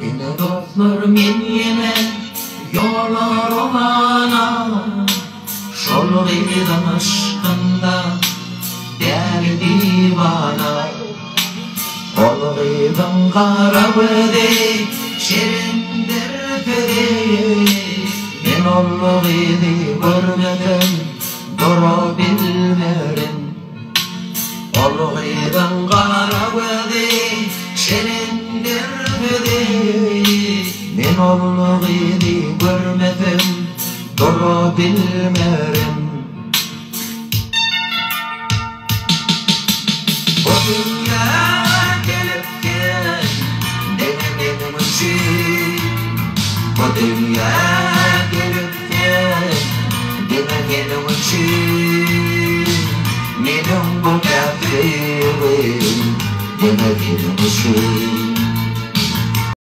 Yine dostlarım yeni yollar olana şol gıydan aşkında değer divana ol gıydan karabıdı şirindir fedi men ol gıydı görmeden duru bilmerim ol gıydan karabıdı şirindir fedi men ol gıydı görmeden duru bilmerim bu dünya gelip gel denemedim için bu dünya gelip gel denemedim için benim bu kafirim denemedim için